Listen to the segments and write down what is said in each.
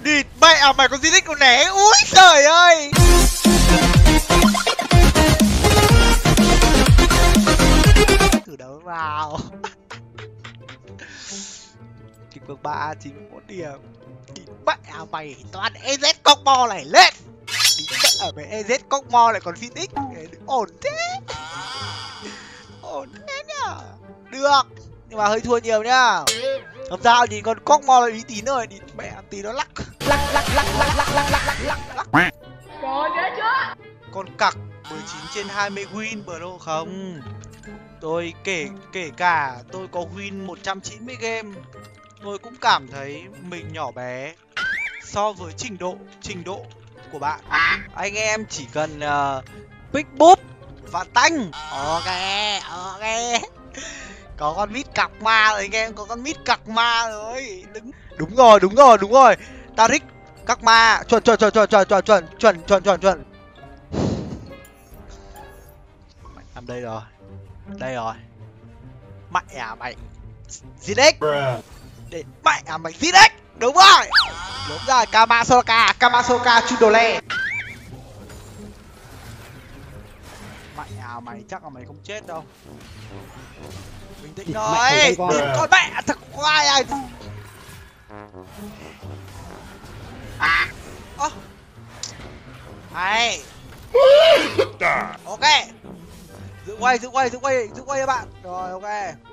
Địt mẹ à, mày có di tích còn né. Úi trời ơi. Thử đấu vào. Kịch vực 3 91 điểm. Địt mẹ à mày, toàn EZ combo này lên. Địt mẹ à mày, EZ combo lại còn Phoenix. Ổn thế. Ổn thế nhá. Được. Nhưng mà hơi thua nhiều nhá. Làm sao thì con combo lại tí nữa, đi mẹ tí nó lắc. Lắc. Trời ghê chưa? Con cặc 19 trên 20 win bro không. Tôi kể cả tôi có win 190 game, tôi cũng cảm thấy mình nhỏ bé so với trình độ của bạn. Anh em chỉ cần pick búp và tanh. Ok. Có con mít cặc ma rồi anh em, có con mít cặc ma rồi. Đúng rồi. Taric cặc ma, chuẩn. Làm đây rồi. Mẹ à mày. ZX. Để mẹ à mày ZX. Đúng rồi, Kamasoka Chudole. Mẹ à mày, chắc là mày không chết đâu. Bình tĩnh thôi. Con mẹ thật khoai à. Hay. Ok. Giữ quay các bạn. Rồi ok.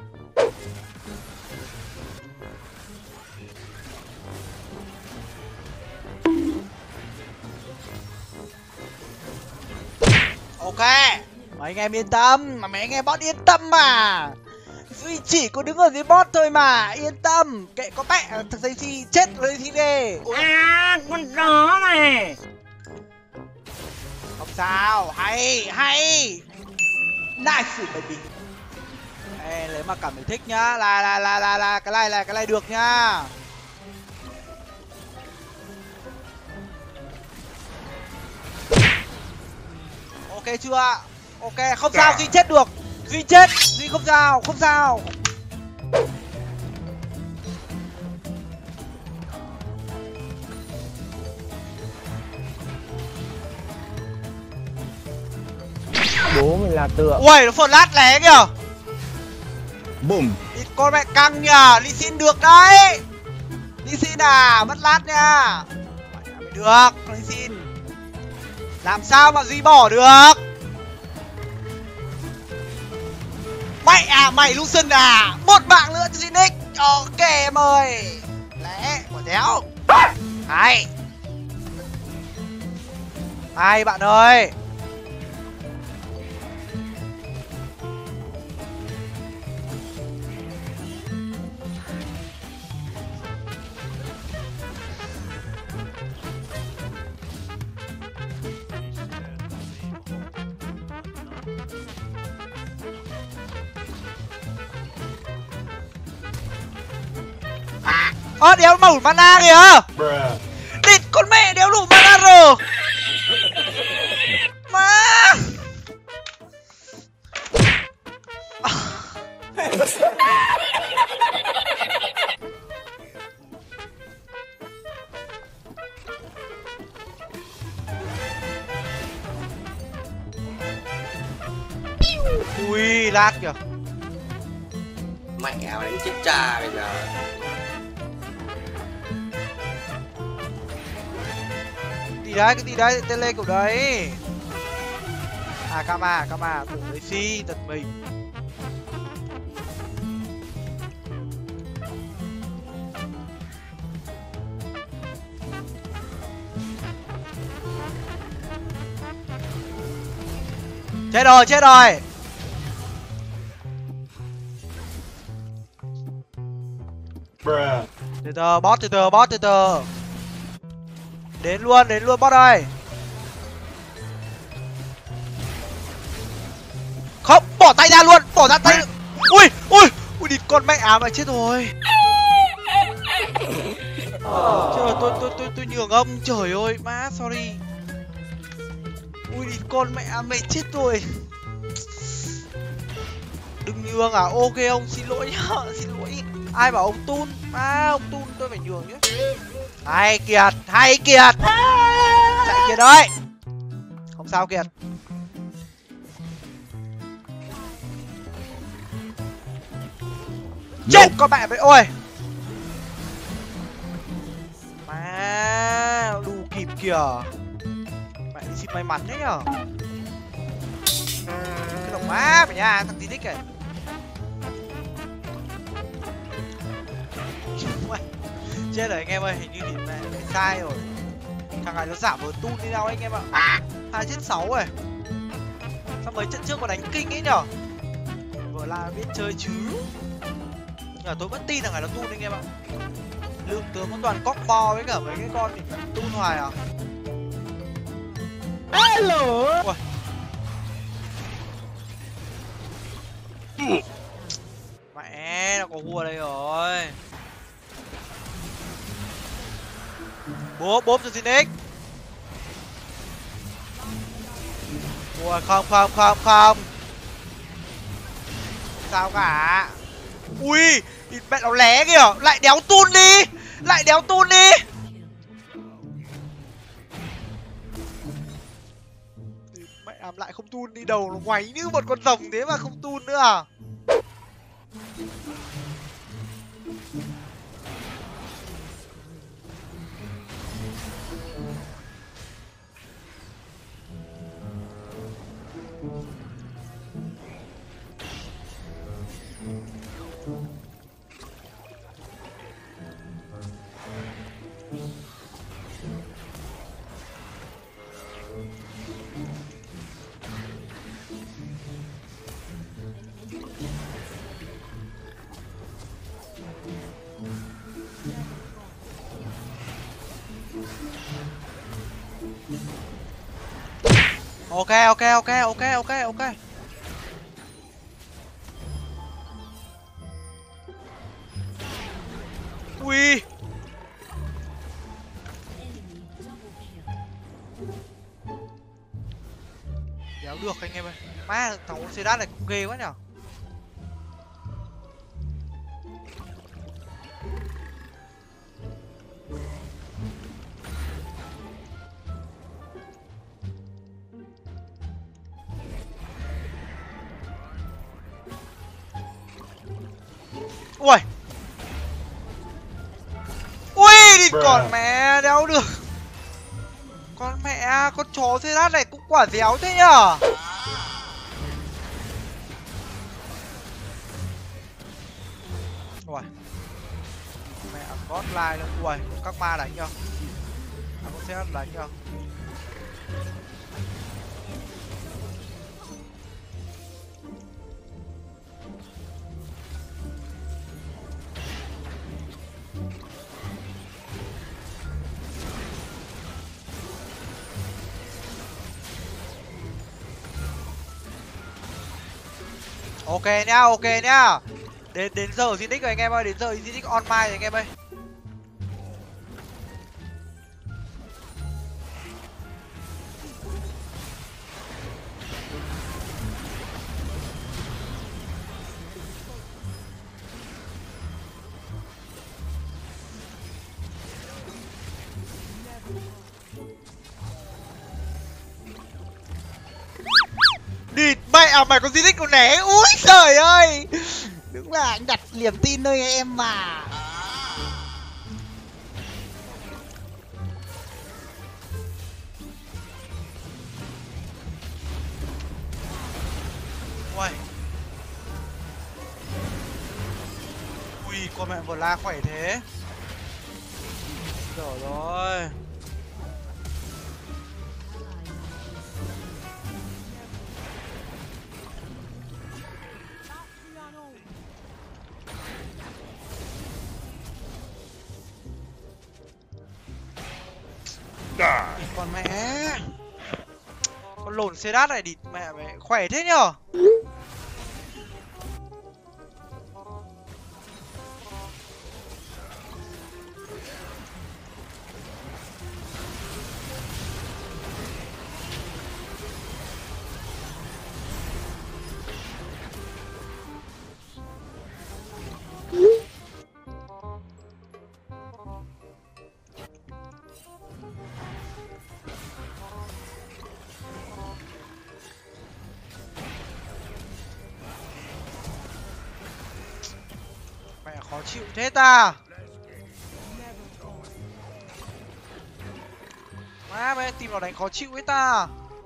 Ok. Mấy anh em yên tâm, mấy anh em bot yên tâm mà. Duy chỉ có đứng ở dưới bot thôi mà, yên tâm. Kệ có mẹ thằng giấy thi chết rồi thì đi. À, con chó này. Không sao, hay. Nice baby. Ê, lấy mà cảm thấy thích nhá, là cái này được nhá. Ok chưa? Ok, không sao, Duy chết được. Duy không sao. Bố mình là tượng. Ui, nó flash lé kìa. Bùm. Con mẹ căng nhờ, Lee Sin được đấy. Lee Sin à, mất lát nha. Mày được, Lee Sin. Làm sao mà Duy bỏ được. Mẹ à mày, Lucian à. Một mạng nữa cho Zinix. Ok em ơi. Lẽ, quả đéo. Hay bạn ơi. Đéo đủ mana kìa. Địt con mẹ, đéo đủ mana rồi. Má. Ui, lát kìa. Mẹ đánh chết cha bây giờ. Cái gì đấy, tele kiểu đấy. À, Kama, tưởng lấy si, giật mình. Chết rồi. Từ từ, bot. Đến luôn bot ơi. Không, bỏ tay ra luôn, Ui, địt con mẹ à, mày chết rồi. Trời, tôi nhường ông, trời ơi, má, sorry. Ui, địt con mẹ à, mày chết rồi. Đừng nhường à, ok ông, xin lỗi nhá, xin lỗi. Ai bảo ông Tun? À, ông Tun tôi phải nhường chứ. Hay Kiệt, hay Kiệt. Chạy Kiệt ơi. Không sao Kiệt. Chết con mẹ vậy. Ôi. Má đủ kịp kìa. Mẹ đi xin may mắn đấy nhở. Cái đồng má phải nha, thằng tí thích kìa. Chết rồi anh em ơi, hình như thì mẹ sai rồi. Thằng này nó giả vờ Tun đi đâu anh em ạ. 2/6 rồi. Sao mấy trận trước còn đánh kinh ấy nhở. Vừa là biết chơi chứ. Nhưng mà tôi vẫn tin thằng này nó Tun anh em ạ. Lượng tướng có toàn cóc bo với cả mấy cái con thì Tun hoài à. Hello. Ui. Mẹ nó có vua đây rồi. Bốp cho Zinix. Ui không. Sao cả. Ui, mẹ nó lé kìa, lại đéo Tun đi. Mẹ làm lại không Tun đi, đầu nó ngoáy như một con rồng thế mà không Tun nữa à. Ok. Ui. Đéo được anh em ơi. Má thằng Oxydat này cũng ghê quá nhở. Ui. Đi còn mẹ đéo được. Con mẹ, con chó Oxydat này cũng quả déo thế nhở. Ui. Mẹ God Line luôn. Ui, các ma đánh nhở. Con Oxydat đánh nhở. Ok nhá. Đến giờ Zinix rồi anh em ơi, đến giờ Zinix on mai rồi anh em ơi. Địt mẹ mày có Zinix còn né. Úi trời ơi. Đúng là anh đặt niềm tin nơi em mà. Ui, con mẹ vừa la khỏe thế. Trời ơi. Con mẹ. Con lồn Sedat này địt mẹ mày khỏe thế nhở. khó chịu thế ta. Má mẹ tìm nó đánh khó chịu ấy ta.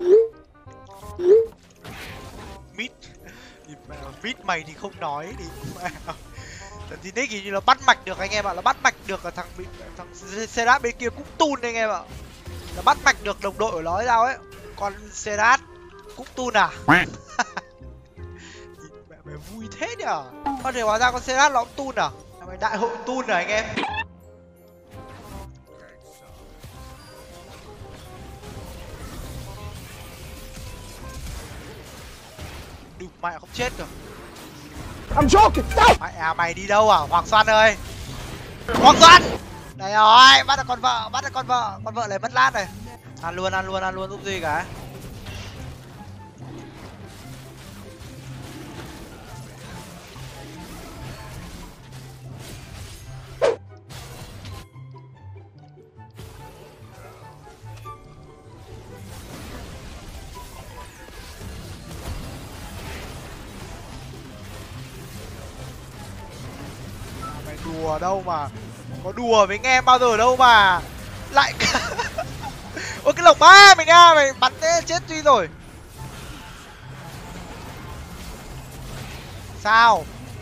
Mít. Mít mày thì không nói thì thì đấy kiểu như là bắt mạch được anh em ạ, là bắt mạch được là thằng Serat bên kia cũng tun anh em ạ, là bắt mạch được đồng đội của nó hay sao ấy, còn Serat cũng tun à? Mẹ mày vui thế nhở? Có thể hóa ra con Serat nó cũng tun à? Mày đại hội tun à anh em? Đừng mẹ không chết được. I'm joking. No. Mẹ à, mày đi đâu à Hoàng Xoan ơi? Hoàng Xoan đây rồi, bắt được con vợ, bắt được con vợ này mất lát này. Ăn luôn giúp gì cả. Đùa đâu mà, có đùa với anh em bao giờ đâu mà lại ôi cái lộc ba mình à, mày bắn thế chết Duy rồi. Sao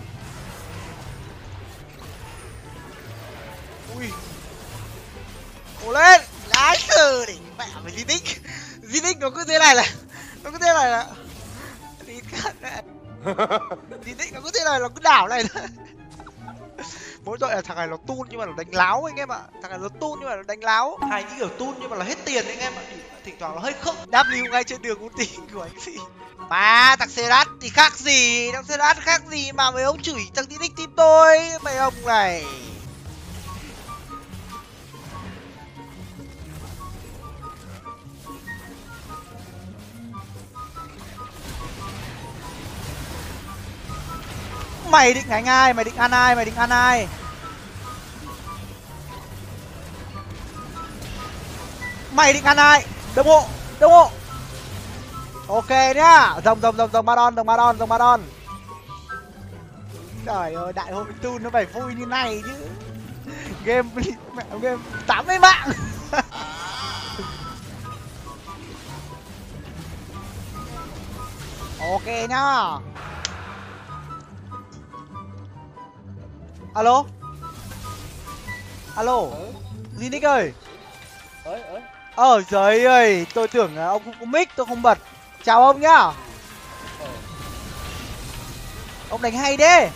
ui cố lên lái từ để mẹ mày Zinix nó cứ thế này là nó cứ thế này là Zinix nó cứ thế này, nó cứ đảo này. Mỗi tội là thằng này nó tun nhưng mà nó đánh láo anh em ạ. Thằng này nó tun nhưng mà nó đánh láo. Hay những kiểu tun nhưng mà nó hết tiền anh em ạ. Thỉnh thoảng nó hơi khốc. W ngay trên đường ulti của anh gì. Mà thằng Serat thì khác gì. Thằng Serat khác gì mà mấy ông chửi thằng Zinix team tôi. Mấy ông này. Mày định đánh ai? Mày định ăn ai? Mày định ăn ai? Mày định ăn ai? Đồng hộ. Ok nhá. Rồng Madon. Trời ơi, đại hội Tun nó phải vui như này chứ. Game 80 mạng. Ok nhá. Alo Zinix ơi. Giời ơi, tôi tưởng ông không có mic, tôi không bật. Chào ông nhá. Ông đánh hay đấy.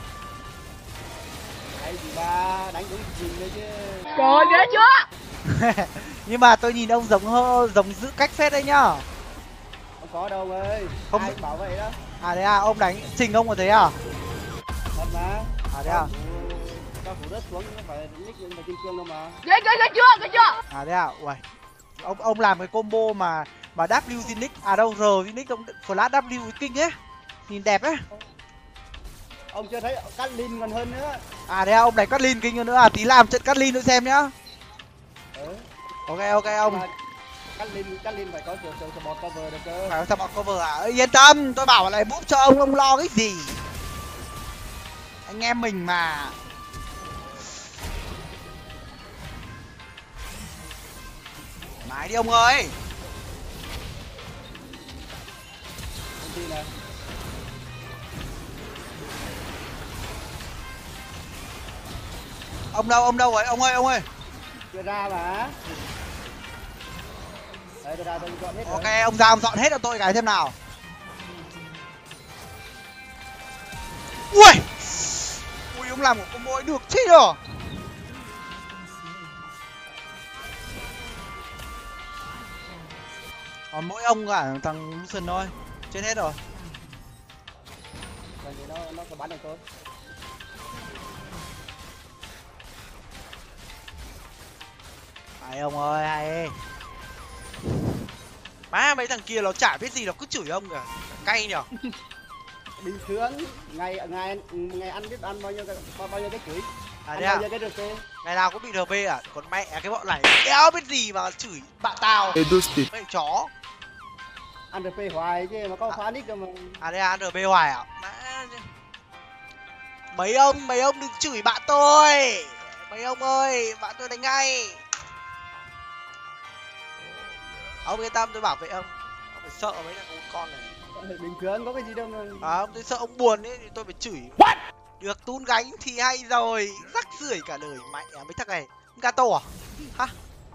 Hay gì ba, đánh đúng gì đấy chứ. Trời ghê chưa? Nhưng mà tôi nhìn ông giống giữ cách phết đấy nhá. Không có đâu ơi. Không ai bảo vậy đó. À đấy à, ông đánh trình ông có thấy à? Thật mà. À đấy à? Cao thủ rớt xuống không phải nick lên vào kim cương đâu mà. Ghê chưa? À đấy à? Uầy. Ông làm cái combo mà W Zinix à đâu R Zinix ông flash W kinh ấy. Nhìn đẹp ấy. Ông chưa thấy Catlin còn hơn nữa. À đấy à, ông đánh Catlin kinh hơn nữa à? Tí làm trận Catlin nữa xem nhá. Ok ông. Catlin phải có sự support cover được cơ. Phải có support cover à? Yên tâm, tôi bảo lại búp cho ông lo cái gì? Anh em mình mà. Mãi đi ông ơi. Ông đâu rồi ông ơi. Chưa ra mà. Đấy, tôi ra tôi dọn hết rồi. Ok, ông ra ông dọn hết cho tôi cái thêm nào. Ui, ông làm một combo ấy được thế rồi. Còn mỗi ông cả thằng Lucian thôi, chết hết rồi. Còn thì nó có bắn được thôi. Hay ông ơi, hay. Má mấy thằng kia nó chả biết gì, nó cứ chửi ông kìa, cay nhở. Bình thường, ngày ăn biết ăn bao nhiêu cái chửi. À ăn đấy à? bao nhiêu cái RP. Ngày nào cũng bị RP à? Còn mẹ cái bọn này đéo biết gì mà chửi bạn tao. Mấy chó. Ăn RP hoài chứ mà có khóa nick đâu mà. À đây à, RP hoài à? Má... Mấy ông đừng chửi bạn tôi. Mấy ông ơi, bạn tôi đánh ngay. Ông yên tâm, tôi bảo vệ ông. Ông phải sợ mấy thằng con này. Bình thường có cái gì đâu mà. À, tôi sợ ông buồn ấy thì tôi phải chửi. Được tun gánh thì hay rồi. Rắc rưởi cả đời mẹ mấy thằng này. Gato à? Hả?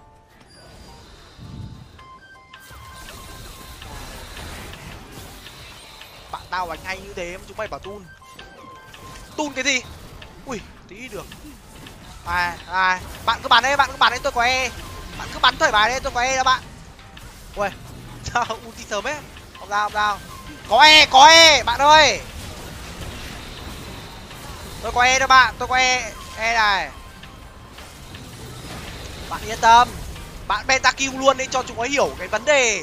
Bạn tao đánh hay như thế mà chúng mày bảo tun. Tun cái gì? Ui, tí được. Bạn cứ bắn đấy, tôi có E. Bạn cứ bắn thoải mái đấy, tôi có E đó bạn. Ui, sao ulti sớm ấy? Không sao. Có E, bạn ơi. Tôi có E đó bạn, tôi có E này. Bạn yên tâm. Bạn beta kill luôn đi cho chúng nó hiểu cái vấn đề.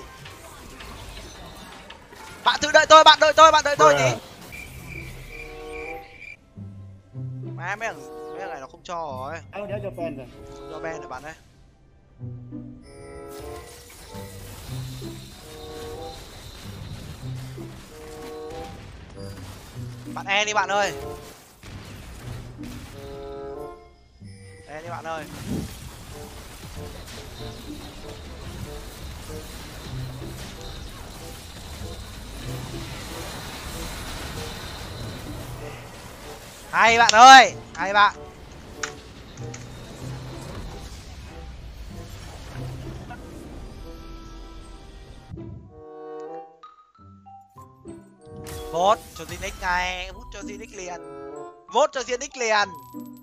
Bạn tự đợi tôi, bạn đợi tôi tí. Má mấy thằng này nó không cho rồi. Áo đéo cho pen rồi. Không cho ben rồi bạn ơi. Bạn E đi bạn ơi. E đi bạn ơi. Hay bạn ơi, hay bạn. Vote cho Zinix ngay, vote cho Zinix liền. Vote cho Zinix liền.